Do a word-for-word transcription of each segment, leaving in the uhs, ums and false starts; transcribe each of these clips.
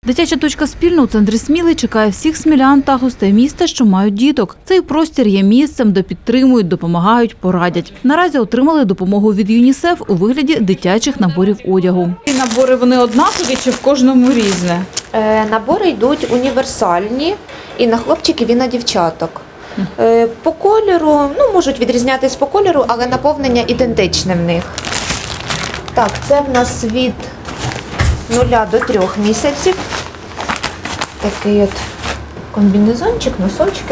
Дитяча точка «Спільно» у центрі Сміли чекає всіх смілян та гостей міста, що мають діток. Цей простір є місцем, де підтримують, допомагають, порадять. Наразі отримали допомогу від ЮНІСЕФ у вигляді дитячих наборів одягу. Ці набори, вони однакові чи в кожному різне? Е, набори йдуть універсальні і на хлопчиків, і на дівчаток. Е, по кольору, ну, можуть відрізнятись по кольору, але наповнення ідентичне в них. Так, це в нас від нуля до трьох місяців. Такий от комбінезончик, носочки.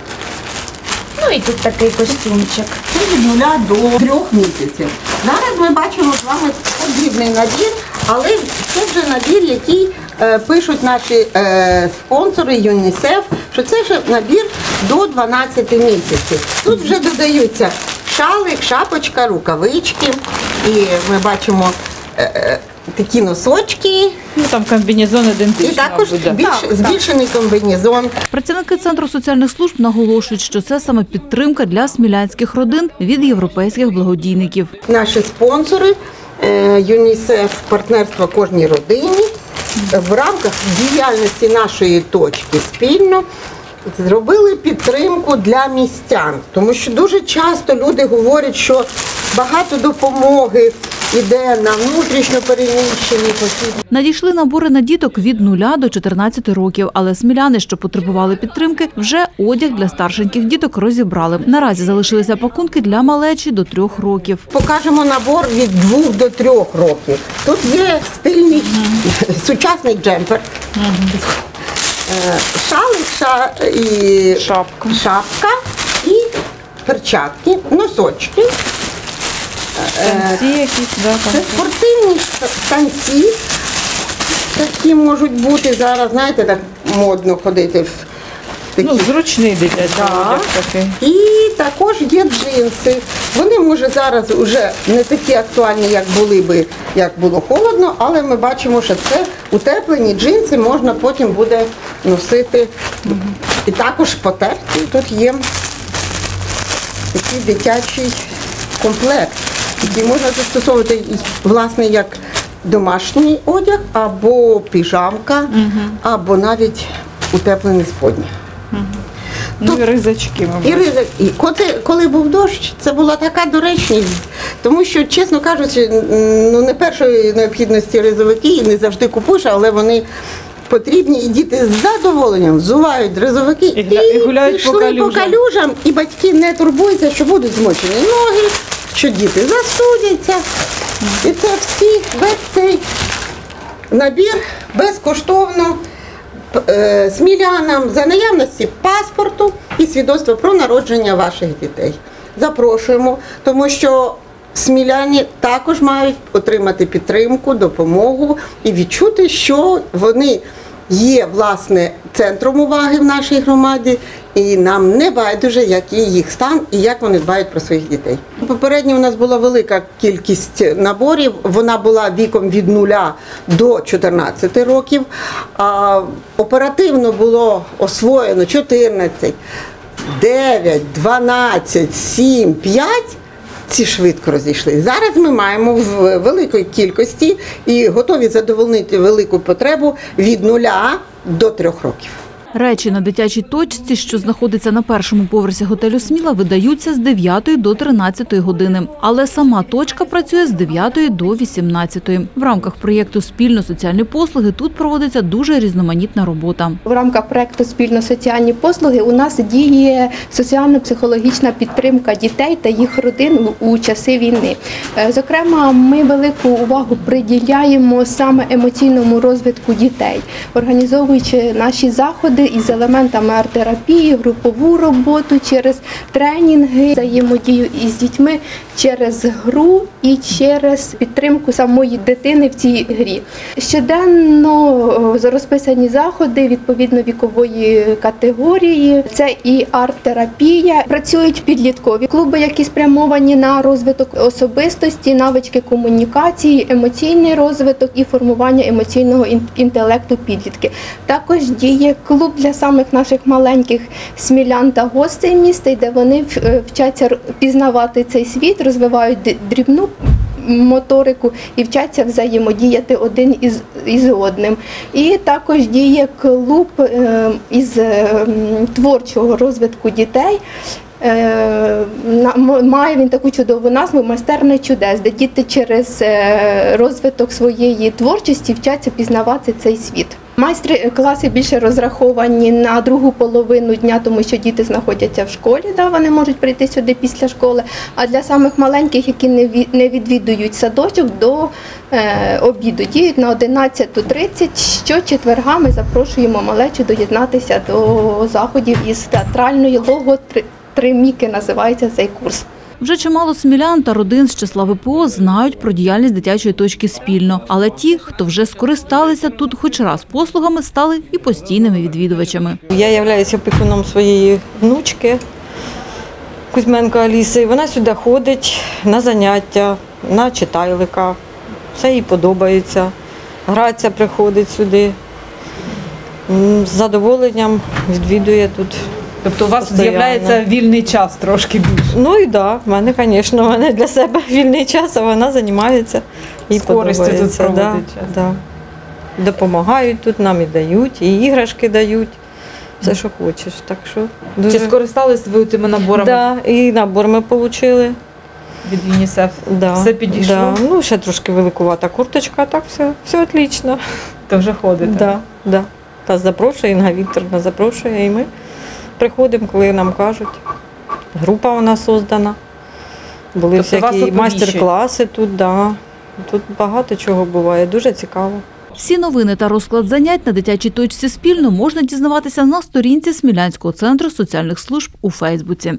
Ну і тут такий костюмчик. Це від нуля до трьох місяців. Зараз ми бачимо з вами подрібний набір, але це вже набір, який е, пишуть наші е, спонсори ЮНІСЕФ, що це вже набір до дванадцяти місяців. Тут вже додаються шалик, шапочка, рукавички. І ми бачимо е, е, такі носочки. Ну, там комбінезон ідентичний. І також більш, збільшений комбінезон. Працівники Центру соціальних служб наголошують, що це саме підтримка для смілянських родин від європейських благодійників. Наші спонсори ЮНІСЕФ «Партнерство кожній родині» в рамках діяльності нашої точки «Спільно» зробили підтримку для містян. Тому що дуже часто люди говорять, що багато допомоги іде на внутрішньо переміщені осіб. Надійшли набори на діток від нуля до чотирнадцяти років, але сміляни, що потребували підтримки, вже одяг для старшеньких діток розібрали. Наразі залишилися пакунки для малечі до трьох років. Покажемо набор від двох до трьох років. Тут є стильний uh-huh. сучасний джемпер, uh-huh. шалик, ша... і... шапка. шапка і перчатки, носочки. Танці якісь, да, це спортивні танці, такі можуть бути зараз, знаєте, так модно ходити в такі. Ну, зручний дитячий да. одяг такий. І також є джинси. Вони, може, зараз вже не такі актуальні, як були би, як було холодно, але ми бачимо, що це утеплені джинси можна потім буде носити. Угу. І також потерті. Тут є такий дитячий комплект, який можна застосовувати, власне, як домашній одяг, або піжамка, угу. або навіть утеплений сподні. Угу. Ну і ризачки, мабуть. І ризак. І коли, коли був дощ, це була така доречність, тому що, чесно кажучи, ну, не першої необхідності ризовики і не завжди купуєш, але вони потрібні, і діти з задоволенням взувають ризовики і, і, і гуляють пішли по калюжам. по калюжам, і батьки не турбуються, що будуть змочені ноги, що діти застудяться. І це всі, весь цей набір безкоштовно е, смілянам за наявності паспорту і свідоцтва про народження ваших дітей. Запрошуємо, тому що сміляни також мають отримати підтримку, допомогу і відчути, що вони є, власне, центром уваги в нашій громаді, і нам не байдуже, який їх стан і як вони дбають про своїх дітей. Попередньо у нас була велика кількість наборів, вона була віком від нуля до чотирнадцяти років, а оперативно було освоєно чотирнадцять, дев'ять, дванадцять, сім, п'ять. Ці швидко розійшли. Зараз ми маємо в великій кількості і готові задовольнити велику потребу від нуля до трьох років. Речі на дитячій точці, що знаходиться на першому поверсі готелю «Сміла», видаються з дев'ятої до тринадцятої години. Але сама точка працює з дев'ятої до вісімнадцятої. В рамках проєкту «Спільно соціальні послуги» тут проводиться дуже різноманітна робота. В рамках проєкту «Спільно соціальні послуги» у нас діє соціально-психологічна підтримка дітей та їх родин у часи війни. Зокрема, ми велику увагу приділяємо саме емоційному розвитку дітей, організовуючи наші заходи із елементами арт-терапії, групову роботу через тренінги, взаємодію із дітьми через гру і через підтримку самої дитини в цій грі. Щоденно розписані заходи відповідно вікової категорії. Це і арт-терапія. Працюють підліткові клуби, які спрямовані на розвиток особистості, навички комунікації, емоційний розвиток і формування емоційного інтелекту підлітки. Також діє клуб для самих наших маленьких смілян та гостей міста, де вони вчаться пізнавати цей світ, розвивають дрібну моторику і вчаться взаємодіяти один із, із одним. І також діє клуб е, із е, творчого розвитку дітей. Е, на- Має він таку чудову назву «Майстерня чудес», де діти через е, розвиток своєї творчості вчаться пізнавати цей світ. Майстер-класи більше розраховані на другу половину дня, тому що діти знаходяться в школі, да, вони можуть прийти сюди після школи. А для самих маленьких, які не ві- не відвідують садочок, до е, обіду діють на одинадцяту тридцять. Щочетверга ми запрошуємо малечу доєднатися до заходів із театральної логотриміки, називається цей курс. Вже чимало смілян та родин з числа ВПО знають про діяльність дитячої точки спільно. Але ті, хто вже скористалися тут хоч раз послугами, стали і постійними відвідувачами. Я являюся опікуном своєї внучки Кузьменко Аліси. І вона сюди ходить на заняття, на читайлика. Все їй подобається. Гратися приходить сюди. М, З задоволенням відвідує тут. Тобто у вас Постоянно. з'являється вільний час трошки більше. Ну і так, в мене, звісно, в мене для себе вільний час, а вона займається. Їй З користю тут подобається. проводить час. Да. Допомагають тут, нам і дають, і іграшки дають. Все, що хочеш. Так що дуже... Чи скористались ви цими наборами Да, і набор ми отримали. від ЮНІСЕФ? Да, Все підійшло? Да. Ну, ще трошки великувата курточка, а так все, все отлично. То вже ходите? Да, да. Та запрошує, Інга Вікторівна запрошує, і ми приходимо, коли нам кажуть. Група у нас создана. Були Тобто вас всякі оповіщують? майстер-класи тут, да. Тут багато чого буває, дуже цікаво. Всі новини та розклад занять на дитячій точці спільно можна дізнаватися на сторінці Смілянського центру соціальних служб у Фейсбуці.